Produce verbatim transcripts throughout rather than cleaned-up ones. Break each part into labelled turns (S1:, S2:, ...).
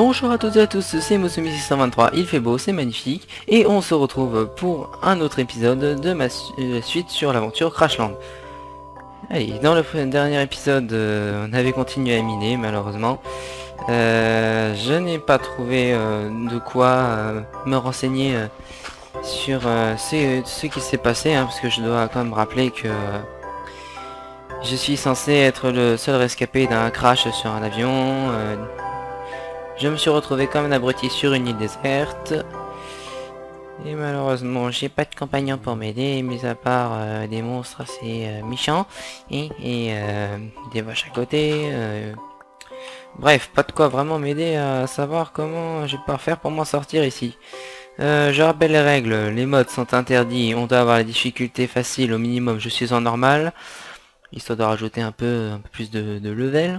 S1: Bonjour à toutes et à tous, c'est Mosumi six cent vingt-trois, il fait beau, c'est magnifique, et on se retrouve pour un autre épisode de ma su euh, suite sur l'aventure Crashland. Allez, dans le dernier épisode, euh, on avait continué à miner, malheureusement. Euh, je n'ai pas trouvé euh, de quoi euh, me renseigner euh, sur euh, ce, ce qui s'est passé, hein, parce que je dois quand même rappeler que euh, je suis censé être le seul rescapé d'un crash sur un avion. euh, Je me suis retrouvé comme un abruti sur une île déserte. Et malheureusement, j'ai pas de compagnon pour m'aider, mis à part euh, des monstres assez euh, méchants et, et euh, des vaches à côté. euh. Bref, pas de quoi vraiment m'aider à savoir comment je vais pouvoir faire pour m'en sortir ici. Euh, je rappelle les règles, les modes sont interdits, on doit avoir la difficulté facile au minimum, je suis en normal, histoire de rajouter un peu, un peu plus de, de level.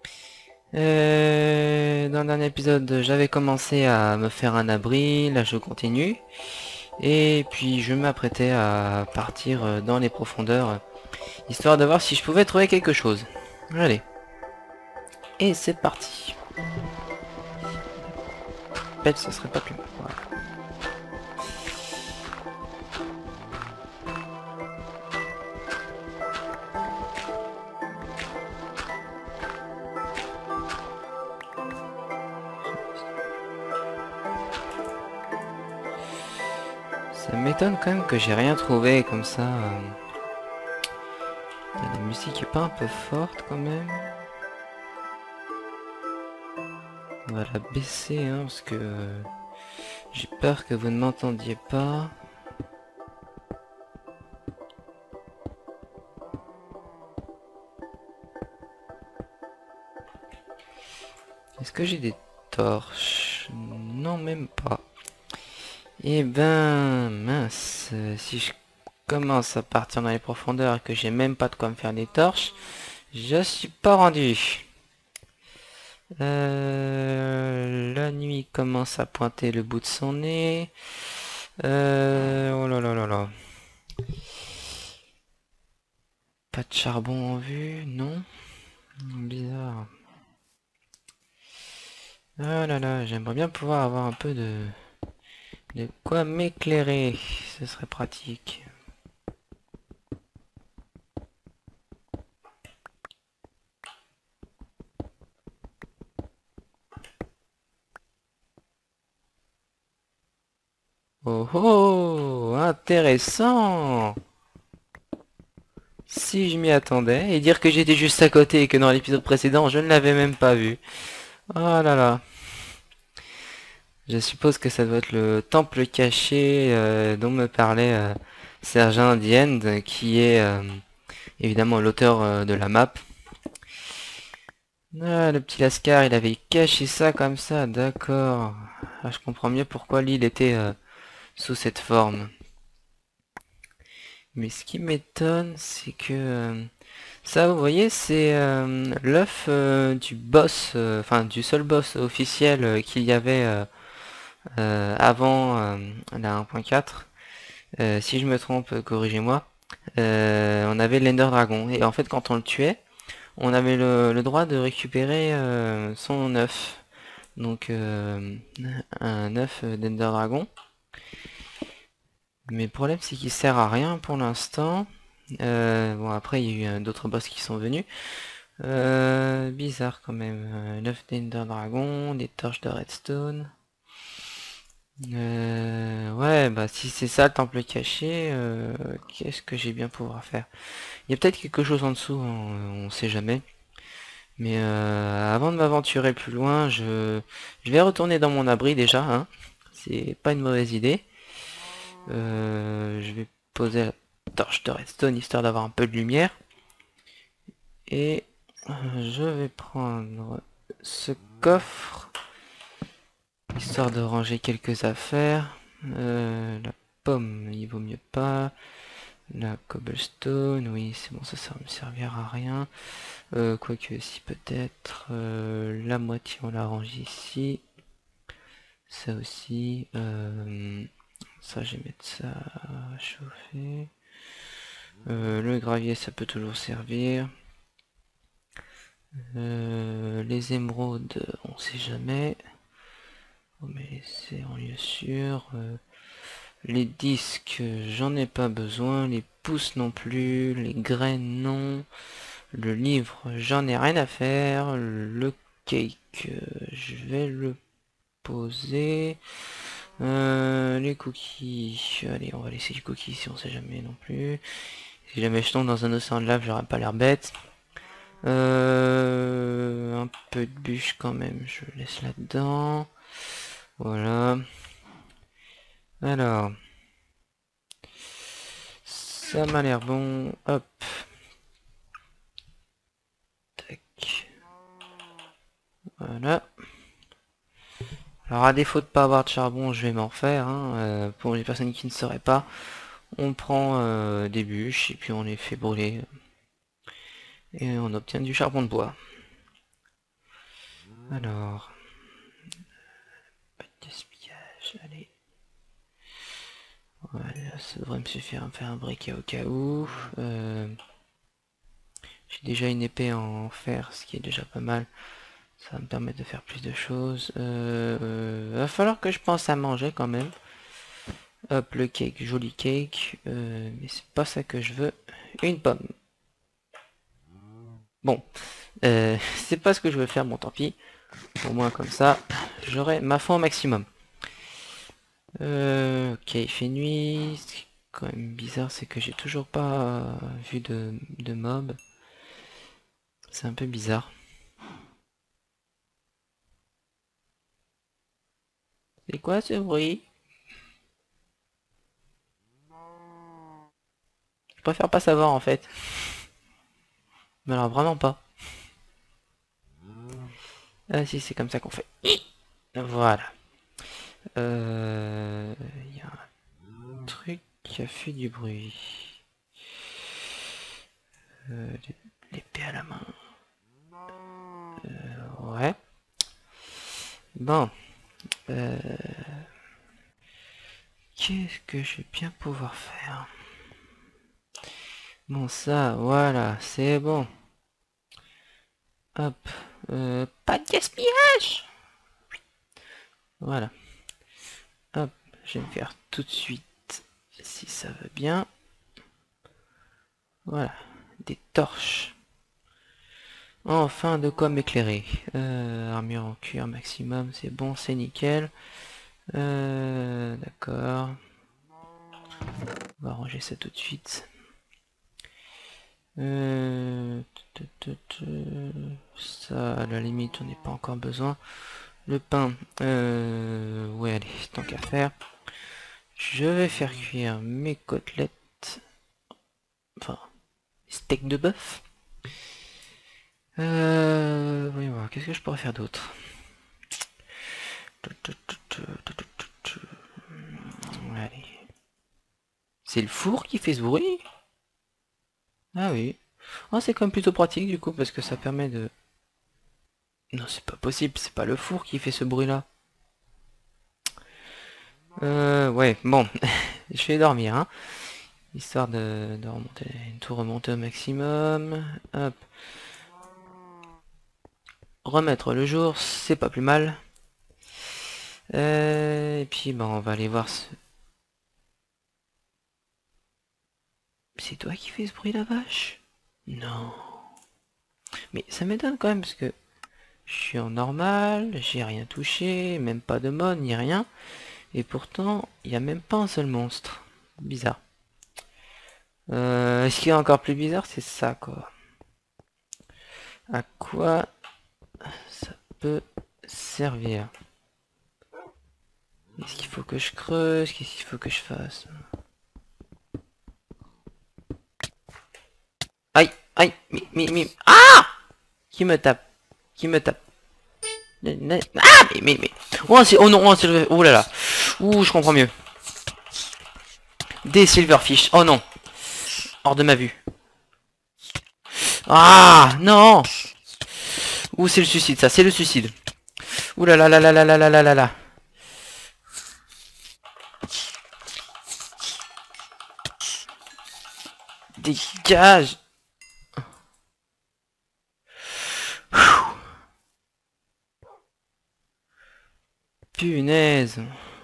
S1: Euh, dans le dernier épisode, j'avais commencé à me faire un abri, là je continue. Et puis je m'apprêtais à partir euh, dans les profondeurs, histoire de voir si je pouvais trouver quelque chose. Allez. Et c'est parti. Pelle, ce serait pas plus mal. Voilà. Ça m'étonne quand même que j'ai rien trouvé comme ça. euh. La musique est pas un peu forte quand même. On va la baisser hein, parce que euh, j'ai peur que vous ne m'entendiez pas. Est-ce que j'ai des torches? Non, même pas. Eh ben, mince, euh, si je commence à partir dans les profondeurs et que j'ai même pas de quoi me faire des torches, je suis pas rendu. Euh, la nuit commence à pointer le bout de son nez. Euh, oh là là là là. Pas de charbon en vue, non? Bizarre. Ah là là, j'aimerais bien pouvoir avoir un peu de, de quoi m'éclairer. Ce serait pratique. Oh oh, intéressant! Si je m'y attendais, et dire que j'étais juste à côté et que dans l'épisode précédent je ne l'avais même pas vu. Oh là là. Je suppose que ça doit être le temple caché euh, dont me parlait euh, Sergent The End, qui est euh, évidemment l'auteur euh, de la map. Ah, le petit Lascar, il avait caché ça comme ça, d'accord. Ah, je comprends mieux pourquoi l'île était euh, sous cette forme. Mais ce qui m'étonne, c'est que... euh, ça, vous voyez, c'est euh, l'œuf euh, du boss, euh, enfin du seul boss officiel euh, qu'il y avait euh, euh, avant euh, la un point quatre. Euh, si je me trompe, euh, corrigez-moi. Euh, on avait l'Ender Dragon. Et en fait, quand on le tuait, on avait le, le droit de récupérer euh, son œuf. Donc, euh, un œuf d'Ender Dragon. Mais le problème, c'est qu'il sert à rien pour l'instant. Euh, bon, après, il y a eu euh, d'autres boss qui sont venus. Euh, bizarre quand même. Euh, l'œuf d'Ender Dragon, des torches de redstone. Euh, ouais, bah si c'est ça le temple caché, euh, qu'est-ce que j'ai bien pouvoir faire? Il y a peut-être quelque chose en dessous, hein, on sait jamais. Mais euh, avant de m'aventurer plus loin, je, je vais retourner dans mon abri déjà, hein. C'est pas une mauvaise idée. Euh, je vais poser la torche de redstone histoire d'avoir un peu de lumière. Et euh, je vais prendre ce coffre histoire de ranger quelques affaires. Euh, la pomme, il vaut mieux pas. La cobblestone, oui, c'est bon, ça, ça va me servir à rien. Euh, quoique, si peut-être. Euh, la moitié, on la range ici. Ça aussi. Euh, ça, je vais mettre ça à chauffer. Euh, le gravier, ça peut toujours servir. Euh, les émeraudes, on sait jamais. On va laisser en lieu sûr. Euh, les disques, j'en ai pas besoin. Les pousses non plus. Les graines non. Le livre, j'en ai rien à faire. Le cake, euh, je vais le poser. Euh, les cookies, allez, on va laisser les cookies si on sait jamais non plus. Si jamais je tombe dans un océan de lave, j'aurais pas l'air bête. Euh, un peu de bûche quand même, je laisse là-dedans. Voilà. Alors, ça m'a l'air bon. Hop. Tac. Voilà. Alors à défaut de pas avoir de charbon, je vais m'en refaire. Hein. Euh, pour les personnes qui ne sauraient pas, on prend euh, des bûches et puis on les fait brûler. Et on obtient du charbon de bois. Alors, pas de gaspillage, allez. Voilà, ça devrait me suffire à me faire un briquet au cas où. Euh, J'ai déjà une épée en fer, ce qui est déjà pas mal. Ça va me permettre de faire plus de choses. Euh, euh, va falloir que je pense à manger quand même. Hop, le cake, joli cake. Euh, mais c'est pas ça que je veux. Une pomme. Bon, euh, c'est pas ce que je veux faire, bon tant pis. Au moins comme ça, j'aurai ma faim au maximum. Euh, ok, il fait nuit. Ce qui est quand même bizarre, c'est que j'ai toujours pas euh, vu de, de mob. C'est un peu bizarre. C'est quoi ce bruit? Je préfère pas savoir en fait. Mais alors vraiment pas. Ah si, c'est comme ça qu'on fait. Voilà. Euh... Il y a un truc qui a fait du bruit. Euh, L'épée à la main. Euh, ouais. Bon. Euh... Qu'est-ce que je vais bien pouvoir faire? Bon ça, voilà, c'est bon. Hop. Euh, pas de gaspillage. Voilà. Hop, je vais me faire tout de suite, si ça va bien. Voilà, des torches. Enfin, de quoi m'éclairer. Euh, armure en cuir maximum, c'est bon, c'est nickel. Euh, d'accord. On va ranger ça tout de suite. Euh, ça, à la limite, on n'est pas encore besoin. Le pain, euh, ouais, allez, tant qu'à faire. Je vais faire cuire mes côtelettes. Enfin, steak de bœuf. Euh, voyons voir, qu'est-ce que je pourrais faire d'autre? Allez. C'est le four qui fait ce bruit? Ah oui. Oh, c'est quand même plutôt pratique du coup parce que ça permet de... Non, c'est pas possible, c'est pas le four qui fait ce bruit là. Euh, ouais, bon. Je vais dormir, hein. Histoire de, de remonter, tout remonter au maximum. Hop. Remettre le jour, c'est pas plus mal. Euh, et puis, bon, on va aller voir ce... C'est toi qui fais ce bruit, la vache? Non. Mais ça m'étonne quand même, parce que je suis en normal, j'ai rien touché, même pas de mode, ni rien. Et pourtant, il n'y a même pas un seul monstre. Bizarre. Euh, ce qui est encore plus bizarre, c'est ça, quoi. À quoi ça peut servir? Est-ce qu'il faut que je creuse? Qu'est-ce qu'il faut que je fasse? Aïe, aïe, mi, mi, mi. Ah! Qui me tape? Qui me tape? Ah, mais, mais, mais. Oh, c'est, oh non, oh, c'est, oh là là. Ouh, je comprends mieux. Des silverfish. Oh non. Hors de ma vue. Ah, non. Ouh, c'est le suicide, ça, c'est le suicide. Ouh là là là là là là là là là là. Dégage. Punaise.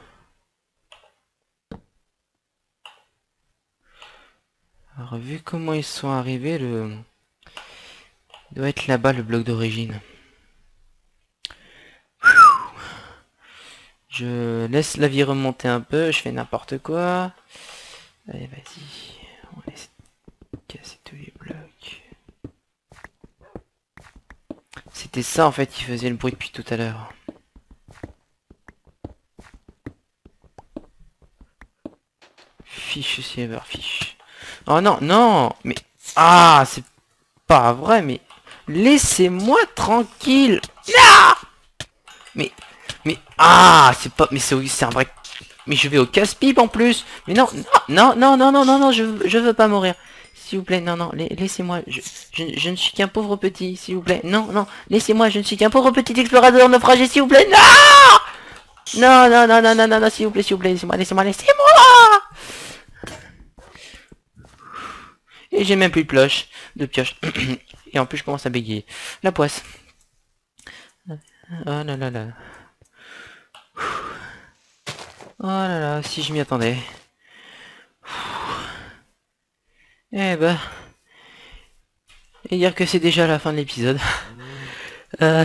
S1: Alors vu comment ils sont arrivés, le... il doit être là-bas le bloc d'origine. Je laisse la vie remonter un peu, je fais n'importe quoi. Allez, vas-y. On va essayer de casser tous les blocs. C'était ça en fait qui faisait le bruit depuis tout à l'heure. Fiche Silverfish. Oh non, non, mais... Ah, c'est pas vrai, mais... Laissez-moi tranquille. Non. Mais... Mais... Ah, c'est pas... Mais c'est c'est un vrai... Mais je vais au casse-pipe en plus. Mais non, non, non, non, non, non, non, je, je veux pas mourir. S'il vous plaît, non, non, laissez-moi. Je, je, je ne suis qu'un pauvre petit, s'il vous plaît. Non, non, laissez-moi, je ne suis qu'un pauvre petit explorateur naufragé, s'il vous plaît. Non. Non, non, non, non, non, non, non, s'il vous plaît, s'il vous plaît, laissez-moi, laissez-moi, laissez-moi. Et j'ai même plus de pioche, de pioche. Et en plus, je commence à bégayer. La poisse. Oh là là là. Oh là là, si je m'y attendais. Eh ben... Et dire que c'est déjà la fin de l'épisode. euh...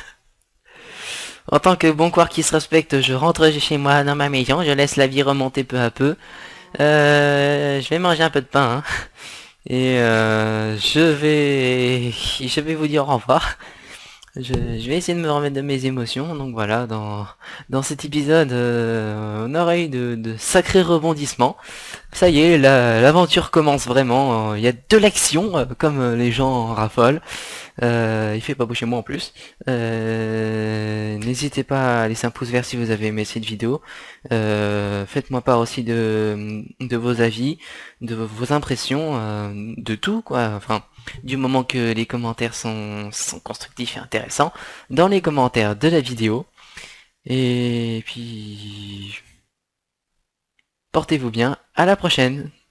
S1: En tant que bon quark qui se respecte, je rentre chez moi dans ma maison, je laisse la vie remonter peu à peu. Euh... Je vais manger un peu de pain. Hein. Et euh... je vais... Je vais vous dire au revoir. Je, je vais essayer de me remettre de mes émotions, donc voilà, dans, dans cet épisode, euh, on aura eu de, de sacrés rebondissements. Ça y est, l'aventure commence vraiment, il y a de l'action, euh, comme euh, les gens en raffolent. Euh, il fait pas beau chez moi en plus. Euh, N'hésitez pas à laisser un pouce vert si vous avez aimé cette vidéo. Euh, Faites-moi part aussi de, de vos avis, de vos impressions, euh, de tout, quoi, enfin... Du moment que les commentaires sont, sont constructifs et intéressants, dans les commentaires de la vidéo. Et puis... Portez-vous bien, à la prochaine!